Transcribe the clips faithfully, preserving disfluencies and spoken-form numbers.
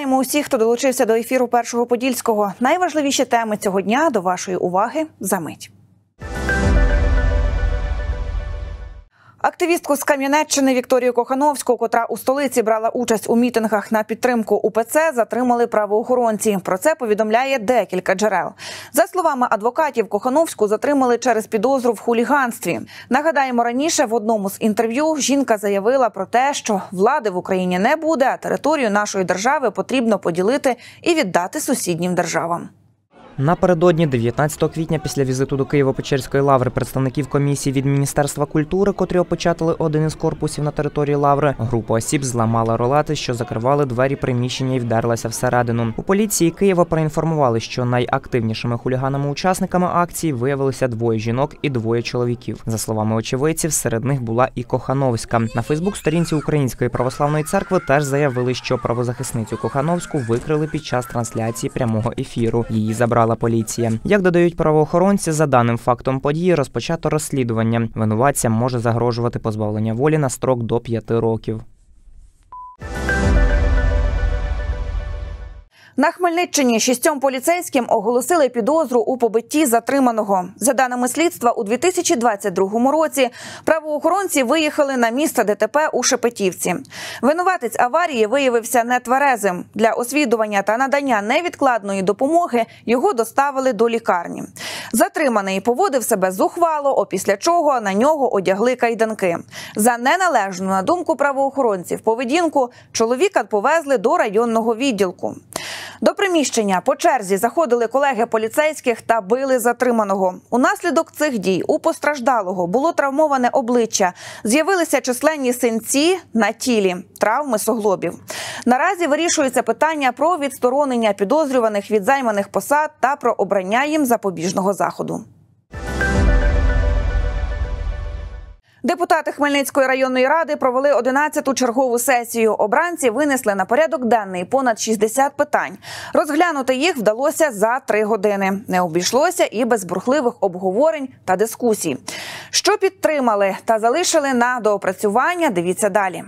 Вітаємо усіх, хто долучився до ефіру Першого Подільського. Найважливіші теми цього дня до вашої уваги за мить. Активістку з Кам'янеччини Вікторію Кохановську, котра у столиці брала участь у мітингах на підтримку УПЦ, затримали правоохоронці. Про це повідомляє декілька джерел. За словами адвокатів, Кохановську затримали через підозру в хуліганстві. Нагадаємо, раніше в одному з інтерв'ю жінка заявила про те, що влади в Україні не буде, а територію нашої держави потрібно поділити і віддати сусіднім державам. Напередодні дев'ятнадцятого квітня після візиту до Києво-Печерської лаври представників комісії від Міністерства культури, котрі опечатали один із корпусів на території лаври, група осіб зламала ролети, що закривали двері приміщення і вдерлася всередину. У поліції Києва проінформували, що найактивнішими хуліганами-учасниками акції виявилися двоє жінок і двоє чоловіків. За словами очевидців, серед них була і Кохановська. На Фейсбук-сторінці Української православної церкви теж заявили, що правозахисницю Кохановську викрили під час трансляції прямого ефіру. Її забрали поліція. Як додають правоохоронці, за даним фактом події розпочато розслідування. Винуватцям може загрожувати позбавлення волі на строк до п'яти років. На Хмельниччині шістьом поліцейським оголосили підозру у побитті затриманого. За даними слідства, у дві тисячі двадцять другому році правоохоронці виїхали на місце ДТП у Шепетівці. Винуватець аварії виявився нетверезим. Для освідування та надання невідкладної допомоги його доставили до лікарні. Затриманий поводив себе зухвало, опісля чого на нього одягли кайданки. За неналежну, на думку правоохоронців, поведінку чоловіка повезли до районного відділку. До приміщення по черзі заходили колеги поліцейських та били затриманого. Унаслідок цих дій у постраждалого було травмоване обличчя, з'явилися численні синці на тілі, травми суглобів. Наразі вирішується питання про відсторонення підозрюваних від займаних посад та про обрання їм запобіжного заходу. Депутати Хмельницької районної ради провели одинадцяту чергову сесію. Обранці винесли на порядок денний понад шістдесят питань. Розглянути їх вдалося за три години. Не обійшлося і без бурхливих обговорень та дискусій. Що підтримали та залишили на доопрацювання, дивіться далі.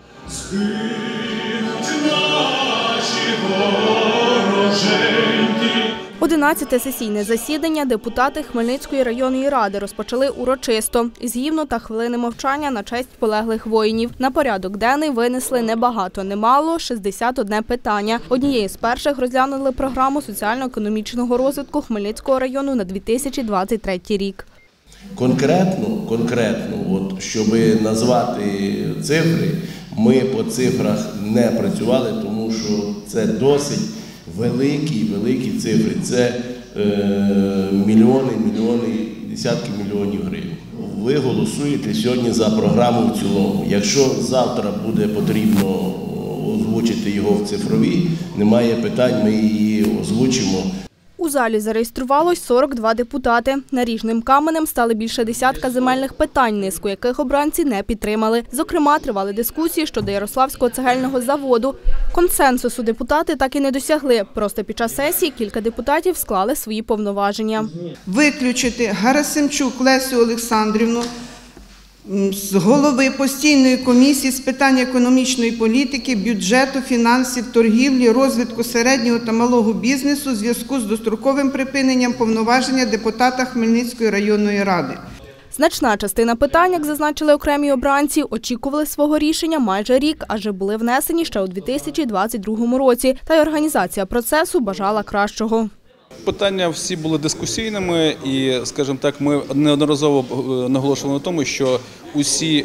Одинадцяте сесійне засідання депутати Хмельницької районної ради розпочали урочисто із гімну та хвилини мовчання на честь полеглих воїнів. На порядок денний винесли не багато, не мало – шістдесят одне питання. Однією з перших розглянули програму соціально-економічного розвитку Хмельницького району на дві тисячі двадцять третій рік. Конкретно, конкретно, от, щоб назвати цифри, ми по цифрах не працювали, тому що це досить великі, великі цифри. Це е, мільйони, мільйони, десятки мільйонів гривень. Ви голосуєте сьогодні за програму в цілому. Якщо завтра буде потрібно озвучити його в цифровій, немає питань, ми її озвучимо. У залі зареєструвалось сорок два депутати. Наріжним каменем стали більше десятка земельних питань, низку яких обранці не підтримали. Зокрема, тривали дискусії щодо Ярославського цегельного заводу. Консенсусу депутати так і не досягли. Просто під час сесії кілька депутатів склали свої повноваження. Виключити Гарасимчук Лесю Олександрівну з голови постійної комісії з питань економічної політики, бюджету, фінансів, торгівлі, розвитку середнього та малого бізнесу у зв'язку з достроковим припиненням повноваження депутата Хмельницької районної ради. Значна частина питань, як зазначили окремі обранці, очікували свого рішення майже рік, адже були внесені ще у дві тисячі двадцять другому році, та й організація процесу бажала кращого. Питання всі були дискусійними і, скажімо так, ми неодноразово наголошували на тому, що усі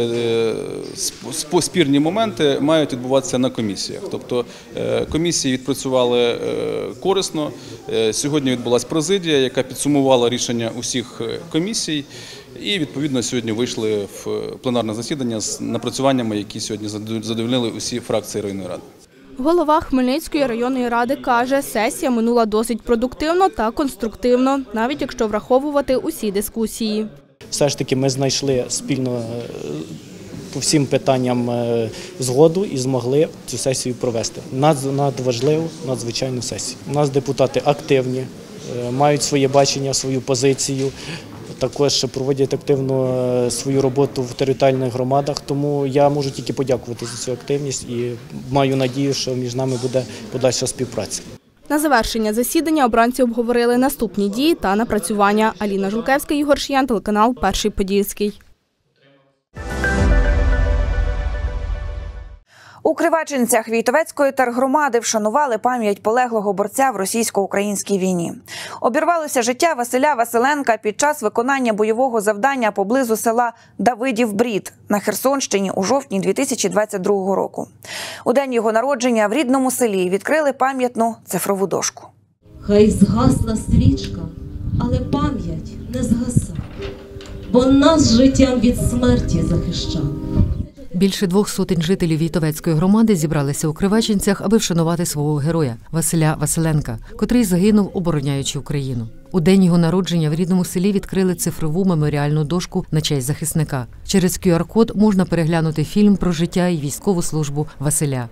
спірні моменти мають відбуватися на комісіях. Тобто комісії відпрацювали корисно. Сьогодні відбулася президія, яка підсумувала рішення усіх комісій. І, відповідно, сьогодні вийшли в пленарне засідання з напрацюваннями, які сьогодні задовольнили усі фракції районної ради. Голова Хмельницької районної ради каже, сесія минула досить продуктивно та конструктивно, навіть якщо враховувати усі дискусії. Все ж таки ми знайшли спільно по всім питанням згоду і змогли цю сесію провести. Надважливу, надзвичайну сесію. У нас депутати активні, мають своє бачення, свою позицію. також проводять активно свою роботу в територіальних громадах, тому я можу тільки подякувати за цю активність і маю надію, що між нами буде подальша співпраця. На завершення засідання обранці обговорили наступні дії та напрацювання. Аліна Жулкевська, Ігор Шиян, телеканал «Перший Подільський». У Кривачинцях Війтовецької тергромади вшанували пам'ять полеглого борця в російсько-українській війні. Обірвалося життя Василя Василенка під час виконання бойового завдання поблизу села Давидів-Брід на Херсонщині у жовтні дві тисячі двадцять другого року. У день його народження в рідному селі відкрили пам'ятну цифрову дошку. Хай згасла свічка, але пам'ять не згаса, бо нас життям від смерті захищав. Більше двох сотень жителів Війтовецької громади зібралися у Кривачинцях, аби вшанувати свого героя – Василя Василенка, котрий загинув, обороняючи Україну. У день його народження в рідному селі відкрили цифрову меморіальну дошку на честь захисника. Через ку ар код можна переглянути фільм про життя і військову службу Василя.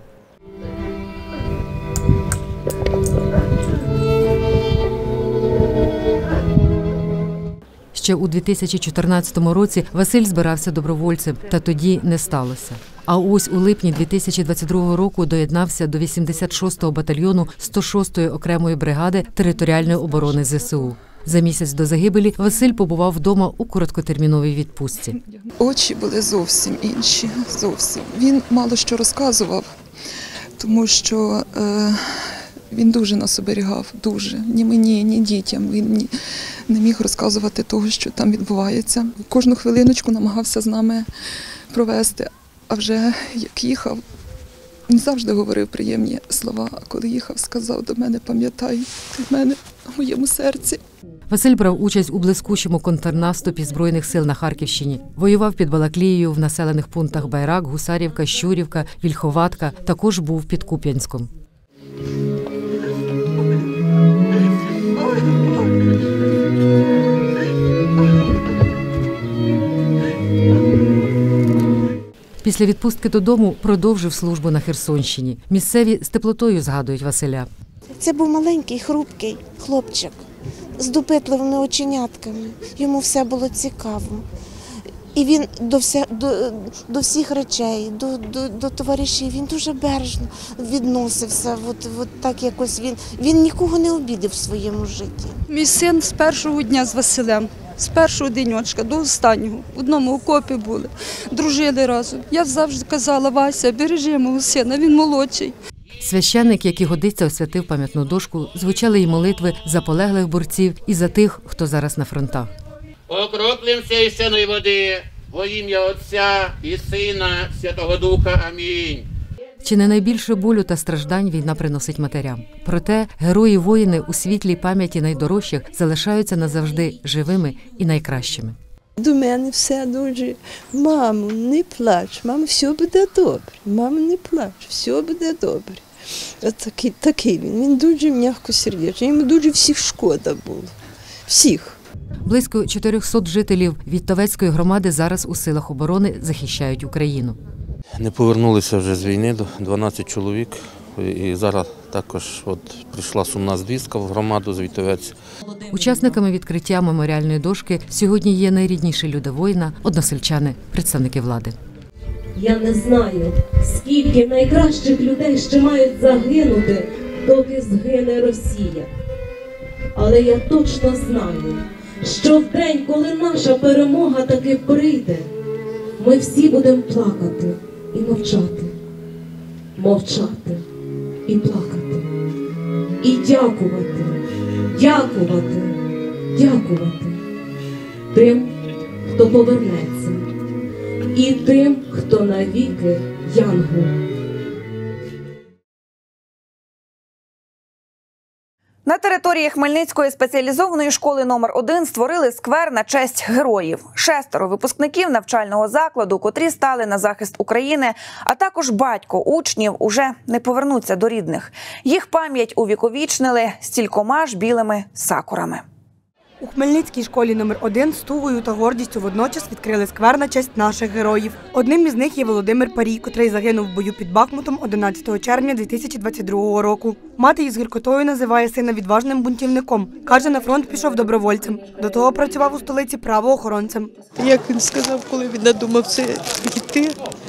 Ще у дві тисячі чотирнадцятому році Василь збирався добровольцем, та тоді не сталося. А ось у липні дві тисячі двадцять другого року доєднався до вісімдесят шостого батальйону сто шостої окремої бригади територіальної оборони зе се у. За місяць до загибелі Василь побував вдома у короткотерміновій відпустці. Очі були зовсім інші, зовсім. Він мало що розказував, тому що е, він дуже нас оберігав, дуже. Ні мені, ні дітям. Він ні, не міг розказувати того, що там відбувається. Кожну хвилиночку намагався з нами провести. А вже як їхав, він завжди говорив приємні слова. А коли їхав, сказав до мене: пам'ятай, ти в мене в моєму серці. Василь брав участь у блискучому контрнаступі Збройних сил на Харківщині. Воював під Балаклією в населених пунктах Байрак, Гусарівка, Щурівка, Вільховатка. Також був під Куп'янськом. Після відпустки додому продовжив службу на Херсонщині. Місцеві з теплотою згадують Василя. Це був маленький, хрупкий хлопчик з допитливими оченятками. Йому все було цікаво. І він до, вся, до, до всіх речей, до, до, до товаришів, він дуже бережно відносився. От, от так якось він, він нікого не обідав в своєму житті. Мій син з першого дня з Василем, з першого денечка до останнього, в одному окопі були, дружили разом. Я завжди казала: Вася, бережи мого сина, він молодший. Священник, як і годиться, освятив пам'ятну дошку, звучали й молитви за полеглих борців і за тих, хто зараз на фронтах. Окроплим священої води во ім'я Отця і Сина, Святого Духа. Амінь. Чи не найбільше болю та страждань війна приносить матерям? Проте герої-воїни у світлій пам'яті найдорожчих залишаються назавжди живими і найкращими. До мене все дуже: мамо, не плач, мамо, все буде добре, мамо, не плач, все буде добре. От такий, такий він, він дуже м'якосердечний, йому дуже всіх шкода було, всіх. Близько чотирьохсот жителів Війтовецької громади зараз у силах оборони захищають Україну. Не повернулися вже з війни, дванадцять чоловік. І зараз також от прийшла сумна звістка в громаду з Війтовець. Учасниками відкриття меморіальної дошки сьогодні є найрідніші люди воїна, односельчани, представники влади. Я не знаю, скільки найкращих людей ще мають загинути, доки згине Росія. Але я точно знаю, що в день, коли наша перемога таки прийде, ми всі будемо плакати і мовчати, мовчати і плакати, і дякувати, дякувати, дякувати тим, хто повернеться, і тим, хто навіки янгол. На території Хмельницької спеціалізованої школи номер один створили сквер на честь героїв. Шестеро випускників навчального закладу, котрі стали на захист України, а також батько учнів, уже не повернуться до рідних. Їх пам'ять увіковічнили стількома ж білими сакурами. У Хмельницькій школі номер один з тугою та гордістю водночас відкрили сквер на честь наших героїв. Одним із них є Володимир Парій, котрий загинув в бою під Бахмутом одинадцятого червня дві тисячі двадцять другого року. Мати із гіркотою називає сина відважним бунтівником. Каже, на фронт пішов добровольцем. До того працював у столиці правоохоронцем. Як він сказав, коли він надумав це йти,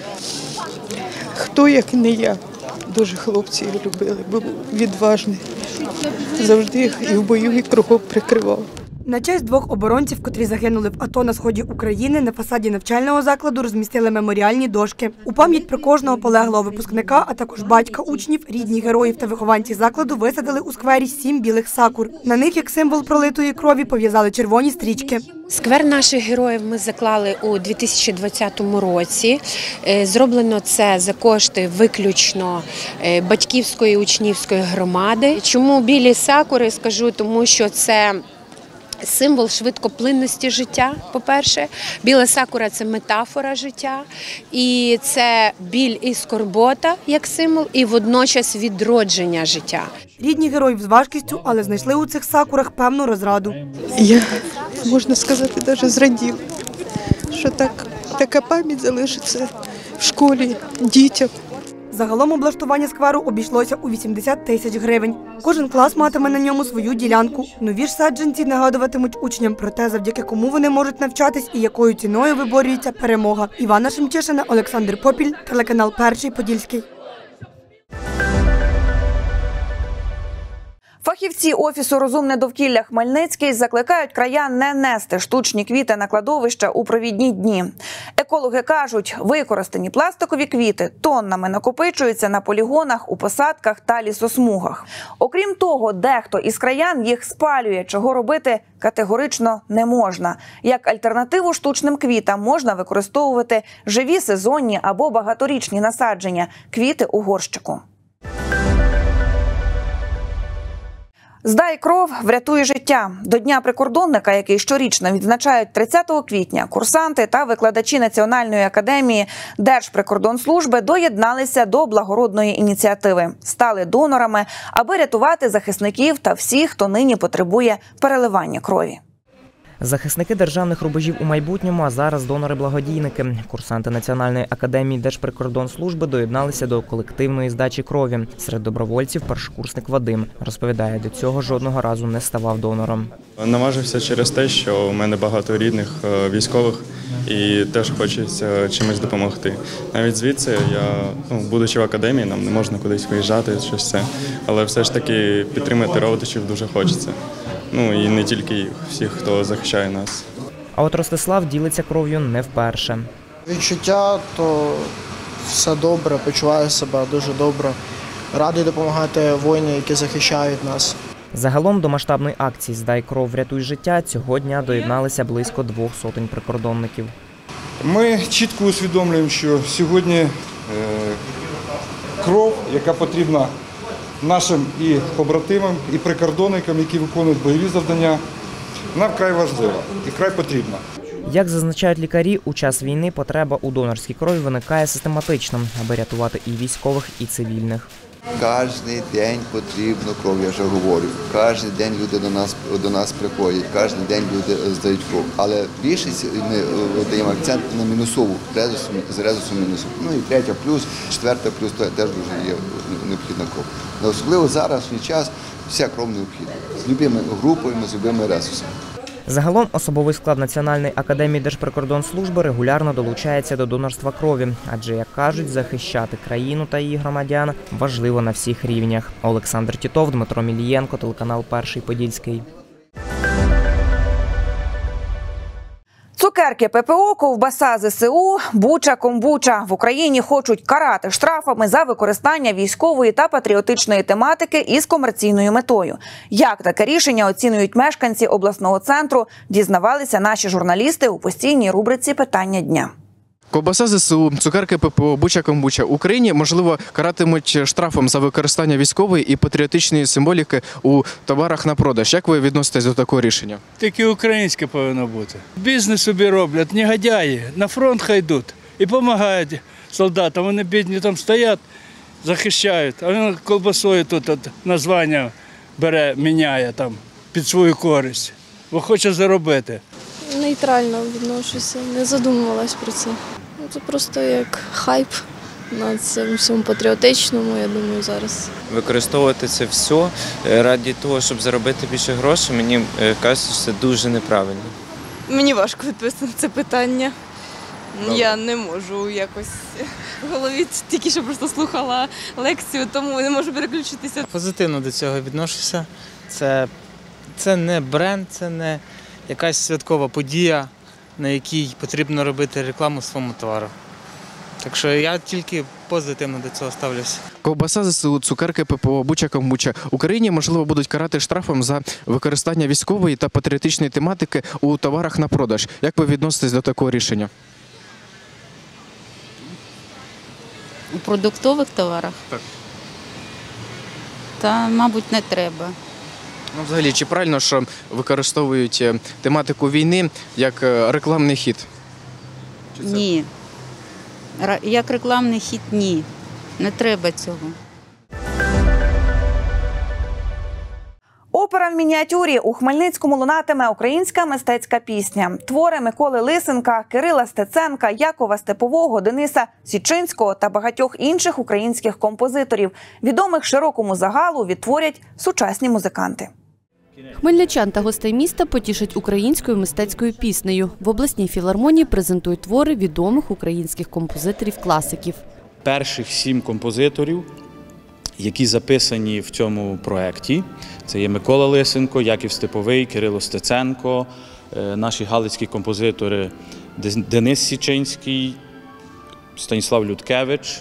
хто, як не я. Дуже хлопці його любили, був відважний. Завжди їх і в бою, і кругом прикривав. На честь двох оборонців, котрі загинули в АТО на сході України, на фасаді навчального закладу розмістили меморіальні дошки. У пам'ять про кожного полеглого випускника, а також батька учнів, рідні героїв та вихованці закладу висадили у сквері сім білих сакур. На них, як символ пролитої крові, пов'язали червоні стрічки. Сквер наших героїв ми заклали у дві тисячі двадцятому році. Зроблено це за кошти виключно батьківської учнівської громади. Чому білі сакури, скажу, тому що це символ швидкоплинності життя, по-перше. Біла сакура – це метафора життя. І це біль і скорбота як символ, і водночас відродження життя. Рідні героїв з важкістю, але знайшли у цих сакурах певну розраду. Я, можна сказати, навіть зраділа, що так, така пам'ять залишиться в школі дітям. Загалом облаштування скверу обійшлося у вісімдесят тисяч гривень. Кожен клас матиме на ньому свою ділянку. Нові ж саджанці нагадуватимуть учням про те, завдяки кому вони можуть навчатись і якою ціною виборюється перемога. Івана Шемчишина, Олександр Попіль, телеканал Перший Подільський. Фахівці Офісу «Розумне довкілля Хмельницький» закликають краян не нести штучні квіти на кладовища у провідні дні. Екологи кажуть, використані пластикові квіти тоннами накопичуються на полігонах, у посадках та лісосмугах. Окрім того, дехто із краян їх спалює, чого робити категорично не можна. Як альтернативу штучним квітам можна використовувати живі сезонні або багаторічні насадження – квіти у горщику. «Здай кров, врятуй життя». До Дня прикордонника, який щорічно відзначають тридцятого квітня, курсанти та викладачі Національної академії Держприкордонслужби доєдналися до благородної ініціативи. Стали донорами, аби рятувати захисників та всіх, хто нині потребує переливання крові. Захисники державних рубежів у майбутньому, а зараз донори-благодійники. Курсанти Національної академії Держприкордонслужби доєдналися до колективної здачі крові. Серед добровольців першокурсник Вадим. Розповідає, до цього жодного разу не ставав донором. Наважився через те, що у мене багато рідних військових і теж хочеться чимось допомогти. Навіть звідси, я, ну, будучи в академії, нам не можна кудись виїжджати, щось це. Але все ж таки підтримати родичів дуже хочеться. Ну і не тільки їх, всіх, хто захищає нас. А от Ростислав ділиться кров'ю не вперше. Відчуття, то все добре, почуваю себе дуже добре. Радий допомагати воїнам, які захищають нас. Загалом до масштабної акції «Здай кров, врятуй життя» цього дня доєдналися близько двох сотень прикордонників. Ми чітко усвідомлюємо, що сьогодні кров, яка потрібна нашим і побратимам, і прикордонникам, які виконують бойові завдання, вона вкрай важлива і вкрай потрібна. Як зазначають лікарі, у час війни потреба у донорській крові виникає систематично, аби рятувати і військових, і цивільних. Кожен день потрібно кров, я вже говорю. Кожен день люди до нас, до нас приходять, кожен день люди здають кров. Але більшість ми даємо акцент на мінусову, з резусом мінусу. Ну і третя плюс, четверта плюс, то теж дуже є необхідна кров. Але особливо зараз, в свій час, вся кров необхідна. З любими групами, з любими резусами. Загалом особовий склад Національної академії Держприкордонслужби регулярно долучається до донорства крові, адже, як кажуть, захищати країну та її громадян важливо на всіх рівнях. Олександр Тітов, Дмитро Мілієнко, телеканал Перший Подільський. Цукерки ППО, ковбаса ЗСУ, буча-комбуча. В Україні хочуть карати штрафами за використання військової та патріотичної тематики із комерційною метою. Як таке рішення оцінюють мешканці обласного центру, дізнавалися наші журналісти у постійній рубриці «Питання дня». Ковбаса ЗСУ, цукерки ППО, буча-комбуча. В Україні, можливо, каратимуть штрафом за використання військової і патріотичної символіки у товарах на продаж. Як ви відноситесь до такого рішення? Тільки українське повинно бути. Бізнес собі роблять, негодяї, на фронт хай йдуть і допомагають солдатам. Вони бідні там стоять, захищають, а він колбасою тут от названня бере, міняє там під свою користь. бо хоче заробити. Нейтрально відношуся, не задумувалась про це. Це просто як хайп на цьому всьому патріотичному, я думаю, зараз. Використовувати це все раді того, щоб заробити більше грошей, мені кажеться, що це дуже неправильно. Мені важко відповісти на це питання. Добре. Я не можу якось в голові, тільки що просто слухала лекцію, тому не можу переключитися. Позитивно до цього відношуся. Це, це не бренд, це не якась святкова подія, на якій потрібно робити рекламу своєму товару. Так що я тільки позитивно до цього ставлюся. Ковбаса ЗСУ, цукерки ППО, Буча-Комбуча. Україні, можливо, будуть карати штрафом за використання військової та патріотичної тематики у товарах на продаж. Як ви відноситесь до такого рішення? У продуктових товарах? Так. Та, мабуть, не треба. Ну, взагалі, чи правильно, що використовують тематику війни як рекламний хід? Ні. Як рекламний хід – ні. Не треба цього. Опера в мініатюрі. У Хмельницькому лунатиме українська мистецька пісня. Твори Миколи Лисенка, Кирила Стеценка, Якова Степового, Дениса Січинського та багатьох інших українських композиторів, відомих широкому загалу, відтворять сучасні музиканти. Хмельничан та гостей міста потішать українською мистецькою піснею. В обласній філармонії презентують твори відомих українських композиторів-класиків. Перших сім композиторів, які записані в цьому проєкті, це є Микола Лисенко, Яків Степовий, Кирило Стеценко, наші галицькі композитори Денис Січинський, Станіслав Людкевич,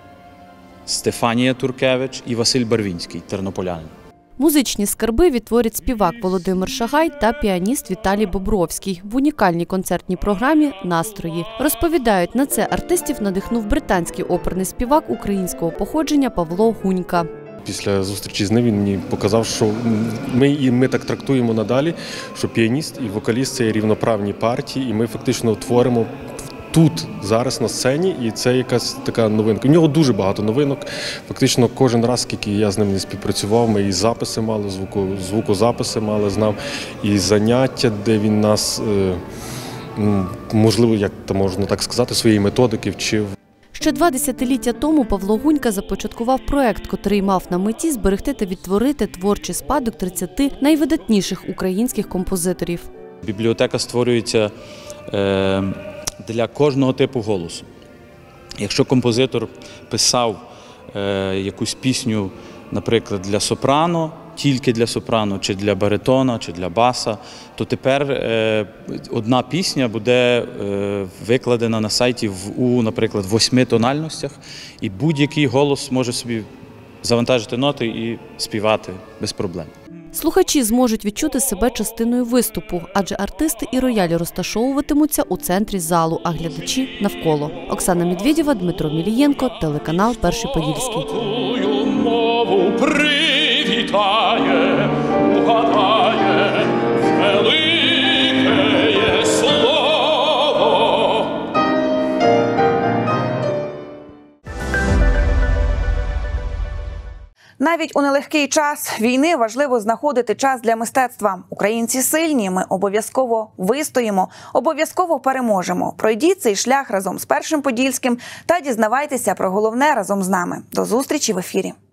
Стефанія Туркевич і Василь Барвінський, тернополянин. Музичні скарби відтворять співак Володимир Шагай та піаніст Віталій Бобровський в унікальній концертній програмі «Настрої». Розповідають, на це артистів надихнув британський оперний співак українського походження Павло Гунька. Після зустрічі з ним він мені показав, що ми, і ми так трактуємо надалі, що піаніст і вокаліст – це є рівноправні партії, і ми фактично творимо тут, зараз на сцені, і це якась така новинка. У нього дуже багато новинок. Фактично кожен раз, скільки я з ним не співпрацював, ми і записи мали, звуку, звукозаписи мали, знав, і заняття, де він нас, можливо, як то можна так сказати, своєї методики вчив. Ще два десятиліття тому Павло Гунька започаткував проект, котрий мав на меті зберегти та відтворити творчий спадок тридцяти найвидатніших українських композиторів. Бібліотека створюється е, для кожного типу голосу. Якщо композитор писав е, якусь пісню, наприклад, для сопрано, тільки для сопрано, чи для баритона, чи для баса, то тепер е, одна пісня буде е, викладена на сайті в, у, наприклад, восьми тональностях, і будь-який голос може собі завантажити ноти і співати без проблем. Слухачі зможуть відчути себе частиною виступу, адже артисти і роялі розташовуватимуться у центрі залу, а глядачі – навколо. Оксана Медведєва, Дмитро Мілієнко, телеканал «Перший Подільський». Привітає, угадає, велике слово. Навіть у нелегкий час війни важливо знаходити час для мистецтва. Українці сильні, ми обов'язково вистоїмо, обов'язково переможемо. Пройдіть цей шлях разом з Першим Подільським та дізнавайтеся про головне разом з нами. До зустрічі в ефірі.